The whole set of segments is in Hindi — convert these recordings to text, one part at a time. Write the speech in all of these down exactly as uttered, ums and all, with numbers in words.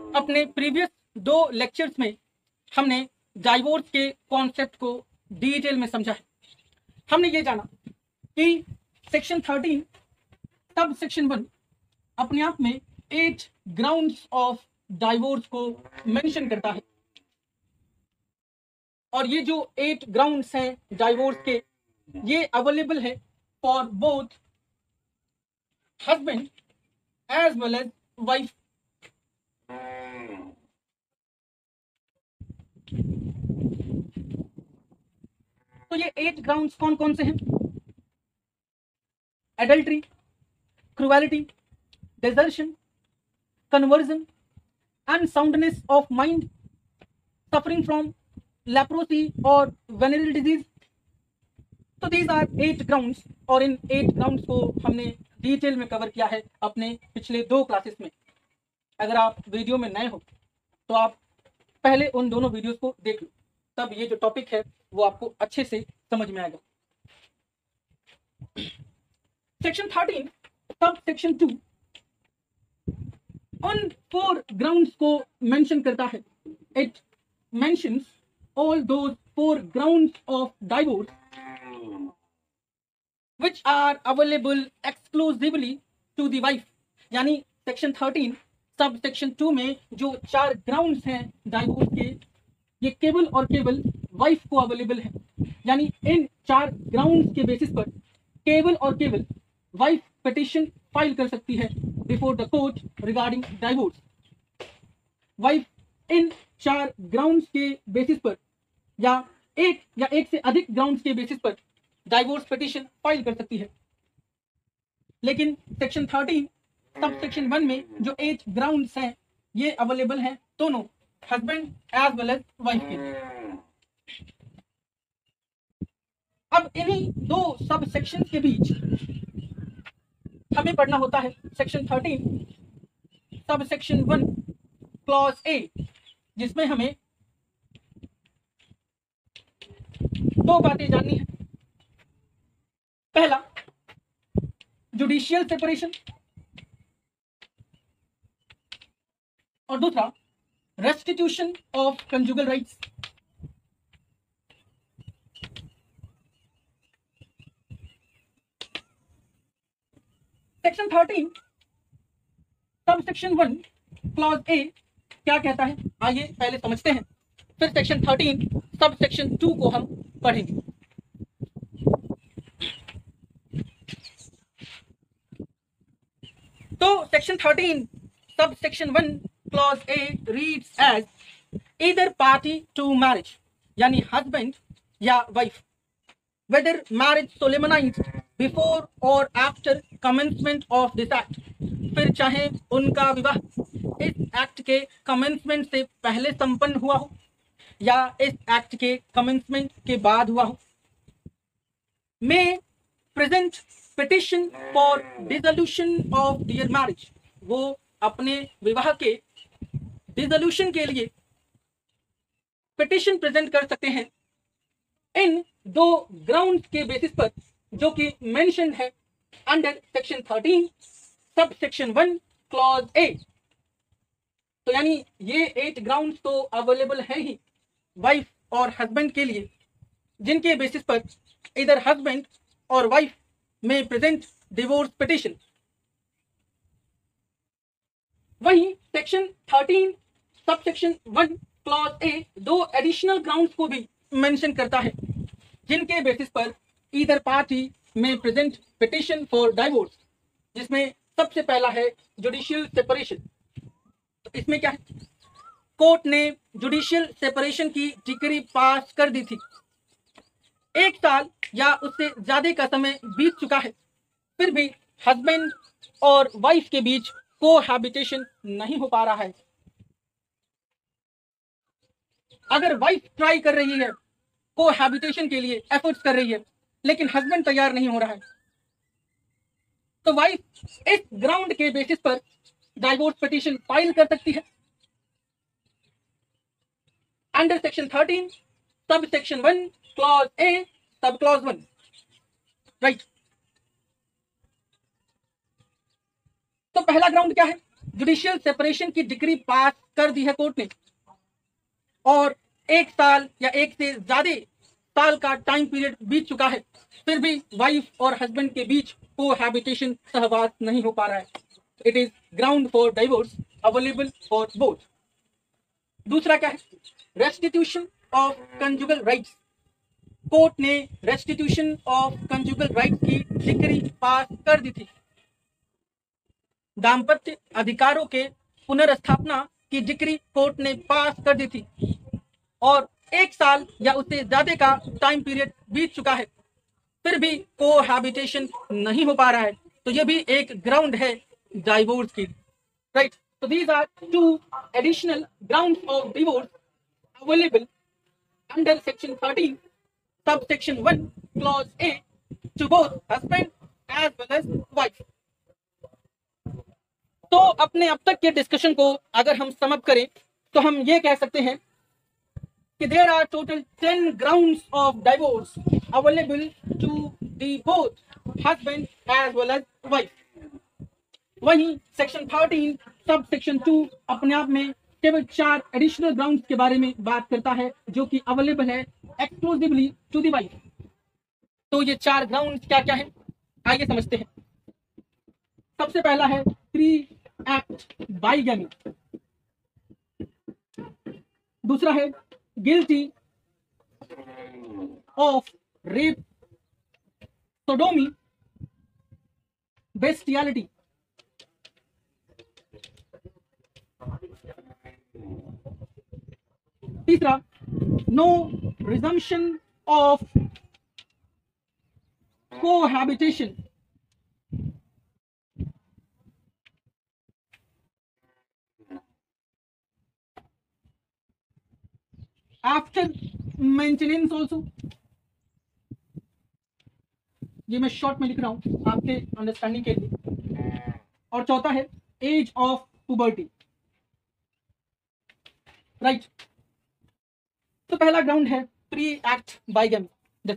अपने प्रीवियस दो लेक्चर्स में हमने डाइवोर्स के कॉन्सेप्ट को डिटेल में समझा है। हमने ये जाना कि section thirteen sub section one अपने आप में एट ग्राउंड्स ऑफ डाइवोर्स को मेंशन करता है, और ये जो एट ग्राउंड्स हैं डाइवोर्स के, ये अवेलेबल है for both husband as well as wife. तो ये एट ग्राउंड्स कौन कौन से हैं? Adultery, cruelty, desertion, conversion, unsoundness of mind, suffering from leprosy or venereal disease. तो these are eight grounds, और इन eight grounds को हमने डिटेल में कवर किया है अपने पिछले दो क्लासेस में। अगर आप वीडियो में नए हो तो आप पहले उन दोनों वीडियोस को देख लो, तब ये जो टॉपिक है वो आपको अच्छे से समझ में आएगा। Section thirteen sub section two उन फोर ग्राउंड्स को मेंशन करता है। It mentions all those four grounds of divorce which are available exclusively to the wife. यानी section thirteen sub section two में जो चार ग्राउंड्स हैं डाइवोर्स के, ये केवल और केवल वाइफ को अवेलेबल है। यानी इन चार ग्राउंड्स के बेसिस पर केवल और केवल वाइफ पिटीशन फाइल कर सकती है before the court regarding divorce. Wife इन चार ग्राउंड्स के बेसिस पर या एक या एक से अधिक ग्राउंड्स के बेसिस पर डाइवोर्स पिटीशन फाइल कर सकती है। लेकिन section thirteen sub section one में जो एट ग्राउंड्स हैं ये अवेलेबल हैं दोनों husband as well as wife के। अब इन्हीं दो सब सेक्शन के बीच हमें पढ़ना होता है section thirteen sub section one clause A, जिसमें हमें दो बातें जाननी है। पहला, जुडिशियल सेपरेशन, और दूसरा restitution of conjugal rights. Section thirteen sub section one clause A क्या कहता है, आइए पहले समझते हैं, फिर section thirteen sub section two को हम पढ़ेंगे। तो section thirteen sub section one clause A reads as either party to marriage, यानी हस्बैंड या wife, whether marriage solemnized before और after commencement of this act, फिर चाहे उनका विवाह इस एक्ट के कमेंसमेंट से पहले संपन्न हुआ हो या इस एक्ट के कमेंसमेंट के बाद हुआ हो, may present petition for dissolution of their marriage, वो अपने विवाह के डिसोल्यूशन के लिए पिटिशन प्रेजेंट कर सकते हैं इन दो ग्राउंड के बेसिस पर जो कि मेंशन है under section thirteen sub section one clause A. तो यानी ये एट ग्राउंड्स तो अवेलेबल है ही वाइफ और हस्बैंड के लिए, जिनके बेसिस पर इधर हस्बैंड और वाइफ में प्रेजेंट डिवोर्स पिटिशन। वहीं section thirteen sub section one clause A दो एडिशनल ग्राउंड्स को भी मेंशन करता है, जिनके बेसिस पर ईदर पार्टी में प्रेजेंट पिटिशन फॉर डाइवोर्स, जिसमें सबसे पहला है जुडिशियल सेपरेशन। तो इसमें क्या है, कोर्ट ने जुडिशियल सेपरेशन की डिक्री पास कर दी थी, एक साल या उससे ज्यादा का समय बीत चुका है, फिर भी हस्बैंड और वाइफ के बीच कोहैबिटेशन नहीं हो पा रहा है। अगर वाइफ ट्राई कर रही है कोहैबिटेशन के लिए, एफर्ट्स कर रही है, लेकिन हस्बैंड तैयार नहीं हो रहा है, तो वाइफ इस ग्राउंड के बेसिस पर डाइवोर्स पिटीशन फाइल कर सकती है under section thirteen sub section one clause A sub clause one, right. तो पहला ग्राउंड क्या है, जुडिशियल सेपरेशन की डिक्री पास कर दी है कोर्ट ने और एक साल या एक से ज्यादा साल का टाइम पीरियड बीत चुका है, फिर भी वाइफ और हस्बैंड के बीच कोहैबिटेशन सहवास नहीं हो पा रहा है, it is ground for divorce available for both. दूसरा क्या है? Restitution of conjugal rights. Court ने रेस्टिट्यूशन ऑफ कंजुगल राइट्स की डिक्री पास कर दी थी। दाम्पत्य अधिकारों के पुनर्स्थापना की डिक्री कोर्ट ने पास कर दी थी और एक साल या उससे ज्यादा का टाइम पीरियड बीत चुका है, फिर भी कोहैबिटेशन नहीं हो पा रहा है, तो ये भी एक ग्राउंड है डाइवोर्स की, right. So these are two additional grounds of divorce available under section thirteen subsection one clause A to both husband as well as wife। तो अपने अब तक के डिस्कशन को अगर हम समअप करें तो हम ये कह सकते हैं कि there are total ten grounds of divorce available to the both husband as well as wife। वहीं section thirteen sub section two अपने आप में केवल चार एडिशनल ग्राउंड्स के बारे में बात करता है जो कि अवेलेबल है एक्सक्लूसिवली टू दी वाइफ। तो ये चार ग्राउंड्स क्या क्या है, आइए समझते हैं। सबसे पहला है प्री एक्ट बाइगैमी। दूसरा है guilty of rape, sodomy, bestiality. तीसरा, no resumption of cohabitation. After maintenance also, ये मैं शॉर्ट में लिख रहा हूं आपके अंडरस्टैंडिंग के लिए। और चौथा है एज ऑफ पुबर्टी, राइट। तो पहला ग्राउंड है प्री एक्ट बाइगैमी।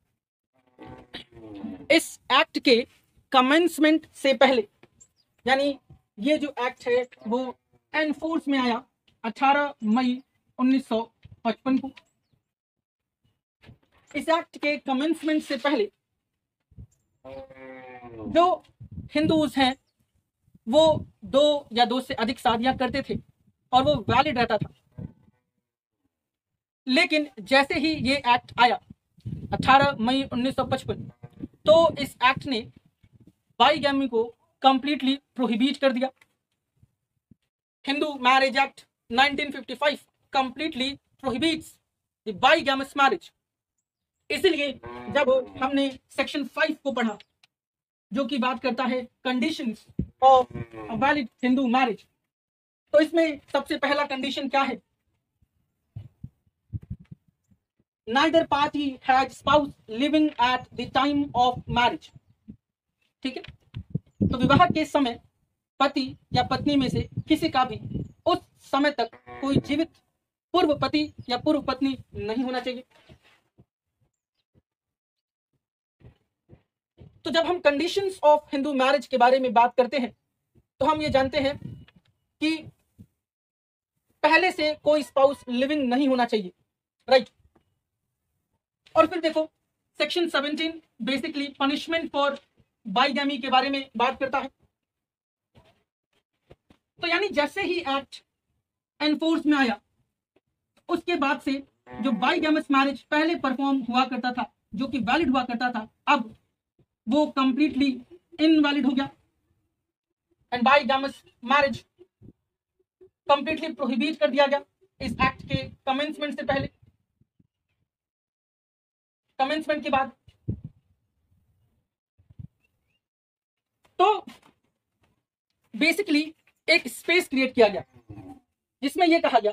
इस एक्ट के कमेंसमेंट से पहले, यानी ये जो एक्ट है वो एनफोर्स में आया अठारह मई उन्नीस सौ पचपन को। इस एक्ट के कमेंसमेंट से पहले जो हिंदूज हैं वो दो या दो से अधिक शादियां करते थे और वो वैलिड रहता था। लेकिन जैसे ही ये एक्ट आया अठारह मई उन्नीस सौ पचपन, तो इस एक्ट ने बाइगैमी को कंप्लीटली प्रोहिबिट कर दिया। Hindu marriage act nineteen fifty five completely prohibits the bigamous marriage. इसलिए जब हमने सेक्शन फाइव को पढ़ा जो कि बात करता है conditions of valid Hindu marriage, तो इसमें सबसे पहला कंडीशन क्या है? Neither party had spouse living at the time of marriage। ठीक है, तो विवाह के समय पति या पत्नी में से किसी का भी उस समय तक कोई जीवित पूर्व पति या पूर्व पत्नी नहीं होना चाहिए। तो जब हम कंडीशंस ऑफ हिंदू मैरिज के बारे में बात करते हैं तो हम ये जानते हैं कि पहले से कोई स्पाउस लिविंग नहीं होना चाहिए, राइट। और फिर देखो section seventeen basically punishment for bigamy के बारे में बात करता है। तो यानी जैसे ही एक्ट एनफोर्स में आया उसके बाद से जो बाइगैमस मैरिज पहले परफॉर्म हुआ करता था, जो कि वैलिड हुआ करता था, अब वो कंप्लीटली इनवैलिड हो गया and bigamous marriage completely prohibit कर दिया गया इस एक्ट के कमेंसमेंट से पहले। कमेंसमेंट के बाद तो बेसिकली एक स्पेस क्रिएट किया गया जिसमें यह कहा गया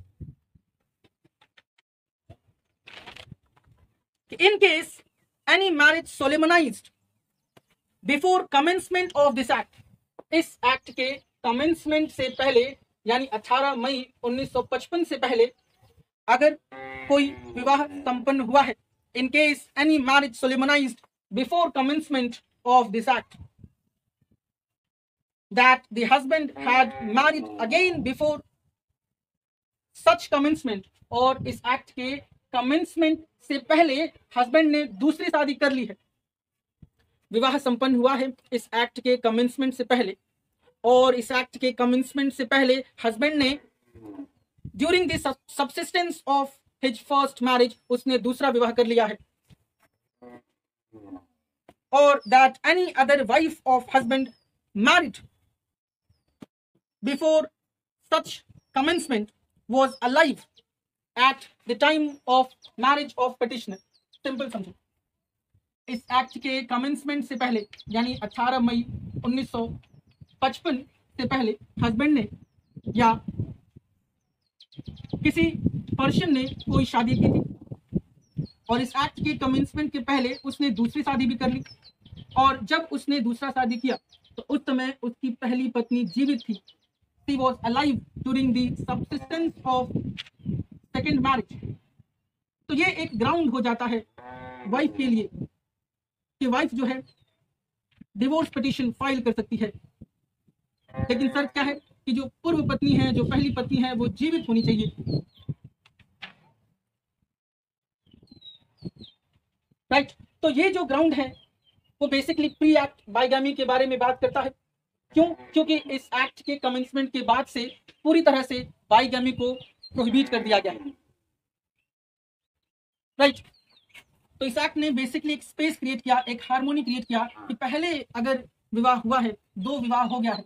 कि in case any marriage solemnized before commencement of this act, इस एक्ट के कमेंसमेंट से पहले यानी अठारह मई उन्नीस सौ पचपन से पहले अगर कोई विवाह संपन्न हुआ है, in case any marriage solemnized before commencement of this act, that the husband had married again before such commencement, और इस एक्ट के कमेंसमेंट से पहले हस्बैंड ने दूसरी शादी कर ली है। विवाह संपन्न हुआ है इस एक्ट के कमेंसमेंट से पहले, और इस एक्ट के कमेंसमेंट से पहले हस्बैंड ने during the subsistence of his first marriage उसने दूसरा विवाह कर लिया है। और that any other wife of husband married before such commencement was alive at the time of marriage of petitioner। Simple समझो, इस एक्ट के कमेंसमेंट से पहले यानी अठारह मई उन्नीस सौ पचपन से पहले हस्बैंड ने या किसी पर्सन ने कोई शादी की थी, और इस एक्ट के कमेंसमेंट के पहले उसने दूसरी शादी भी कर ली, और जब उसने दूसरा शादी किया तो उस समय उसकी पहली पत्नी जीवित थी। She was alive during the subsistence of second marriage। तो ये एक ग्राउंड हो जाता है वाइफ के लिए कि वाइफ जो है डिवोर्स पिटीशन फाइल कर सकती है। लेकिन शर्त क्या है कि जो पूर्व पत्नी है, जो पहली पत्नी है, वो जीवित होनी चाहिए। राइट, तो ये जो ग्राउंड है वो बेसिकली प्री एक्ट बाइगामी के बारे में बात करता है। क्यों? क्योंकि इस एक्ट के कमेंसमेंट के बाद से पूरी तरह से बाइगामी को प्रोहिबिट कर दिया गया है। राइट, तो इस एक्ट ने बेसिकली एक स्पेस क्रिएट किया, एक हार्मोनी क्रिएट किया कि पहले अगर विवाह हुआ है, दो विवाह हो गया है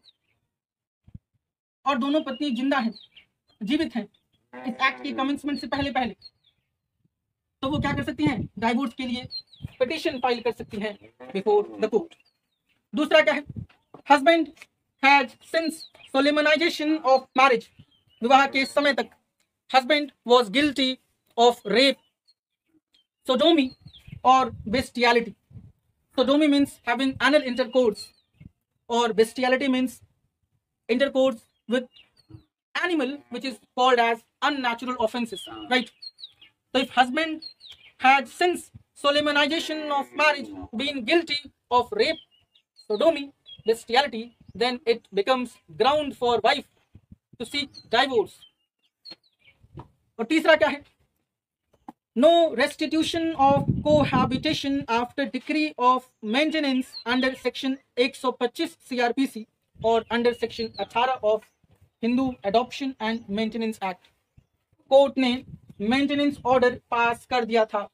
और दोनों पत्नी जिंदा हैं, जीवित हैं इस एक्ट के कमेंसमेंट से पहले पहले, तो वो क्या कर सकती हैं? डाइवोर्स के लिए पिटीशन फाइल कर सकती हैं बिफोर द कोर्ट। दूसरा क्या है? Husband has since solemnization of marriage, विवाह के समय तक husband was guilty of rape, sodomy और bestiality. Sodomy means having anal intercourse और bestiality means intercourse with animal which is called as unnatural offenses, right? So if husband had since solemnization of marriage been guilty of rape, sodomy, bestiality, then it becomes ground for wife to seek divorce। और तीसरा क्या है? No restitution of cohabitation after decree of maintenance under section एक सौ पच्चीस C R P C और अंडर सेक्शन अठारह of Hindu adoption and maintenance act. Court ने मेंटेनेंस ऑर्डर पास कर दिया था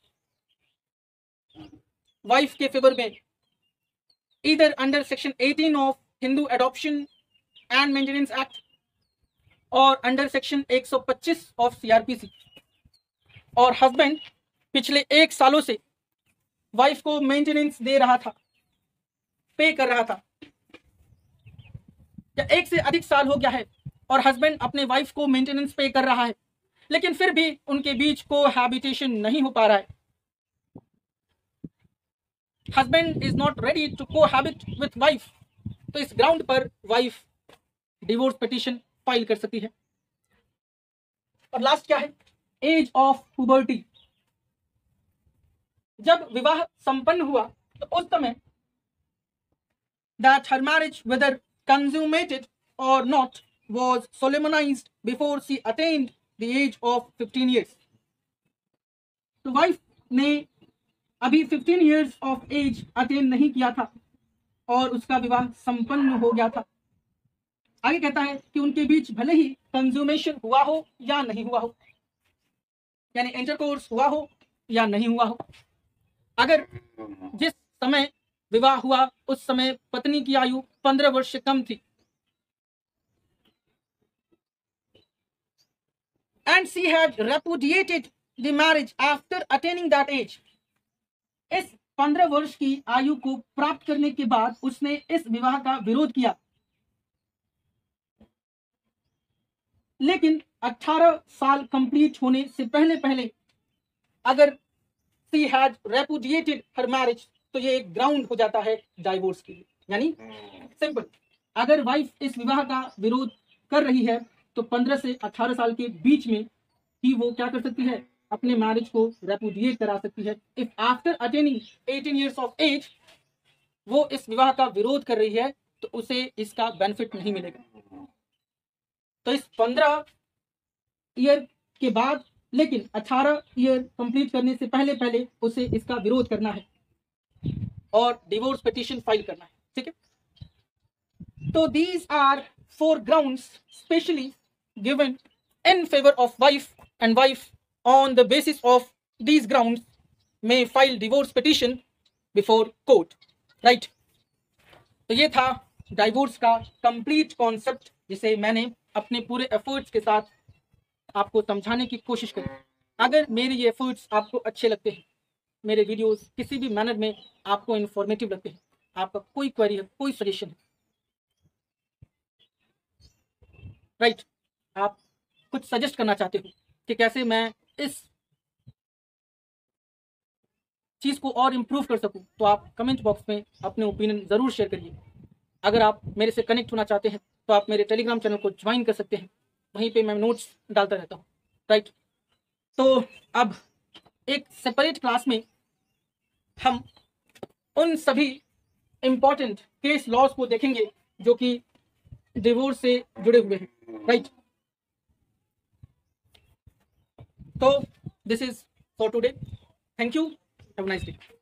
वाइफ के फेवर में, इधर अंडर सेक्शन अठारह of Hindu adoption and maintenance act और अंडर सेक्शन एक सौ पच्चीस ऑफ सीआरपीसी। और हस्बैंड पिछले एक सालों से वाइफ को मेंटेनेंस दे रहा था, पे कर रहा था, या एक से अधिक साल हो गया है और हस्बैंड अपने वाइफ को मेंटेनेंस पे कर रहा है, लेकिन फिर भी उनके बीच को हैबिटेशन नहीं हो पा रहा है। Husband is not ready to cohabit with wife, तो इस ग्राउंड पर वाइफ डिवोर्स पिटीशन फाइल कर सकती है। और लास्ट क्या है? Age of puberty. जब विवाह संपन्न हुआ तो उस समय that her marriage whether consummated or not was solemnized before she attained the age of fifteen years। तो वाइफ ने अभी fifteen years of age attain नहीं किया था और उसका विवाह संपन्न हो गया था। आगे कहता है कि उनके बीच भले ही कंज्यूमेशन हुआ हो या नहीं हुआ हो, यानी इंटरकोर्स हुआ हो या नहीं हुआ हो, अगर जिस समय विवाह हुआ उस समय पत्नी की आयु पंद्रह वर्ष से कम थी, and she had repudiated the marriage after attaining that age। इस पंद्रह वर्ष की आयु को प्राप्त करने के बाद उसने इस विवाह का विरोध किया, लेकिन अठारह साल कंप्लीट होने से पहले पहले अगर she had repudiated her marriage तो ये एक ग्राउंड हो जाता है डाइवोर्स के लिए। यानी सिंपल, अगर वाइफ इस विवाह का विरोध कर रही है तो पंद्रह से अठारह साल के बीच में ही वो क्या कर सकती है? अपने मैरिज को रेपुडिएट करा सकती है। If after attaining eighteen years of age वो इस विवाह का विरोध कर रही है तो उसे इसका बेनिफिट नहीं मिलेगा। तो इस पंद्रह ईयर के बाद, लेकिन अठारह ईयर कंप्लीट करने से पहले पहले उसे इसका विरोध करना है और डिवोर्स पिटीशन फाइल करना है। ठीक है, तो these are four grounds specially given in favour of wife, and wife on the basis of these grounds में file divorce petition before court. Right, तो ये था डाइवोर्स का कंप्लीट कॉन्सेप्ट, जिसे मैंने अपने पूरे एफर्ट्स के साथ आपको समझाने की कोशिश करी। अगर मेरे ये एफर्ट्स आपको अच्छे लगते हैं, मेरे वीडियोस किसी भी मैनर में आपको इन्फॉर्मेटिव लगते हैं, आपका कोई क्वेरी है, कोई सजेशन है, राइट, आप कुछ सजेस्ट करना चाहते हो कि कैसे मैं इस चीज को और इम्प्रूव कर सकूं, तो आप कमेंट बॉक्स में अपने ओपिनियन जरूर शेयर करिए। अगर आप मेरे से कनेक्ट होना चाहते हैं तो आप मेरे टेलीग्राम चैनल को ज्वाइन कर सकते हैं, वहीं पे मैं नोट्स डालता रहता हूँ। राइट, तो अब एक सेपरेट क्लास में हम उन सभी इंपॉर्टेंट केस लॉज को देखेंगे जो कि डिवोर्स से जुड़े हुए हैं। राइट, तो this is for today. Thank you, have a nice day.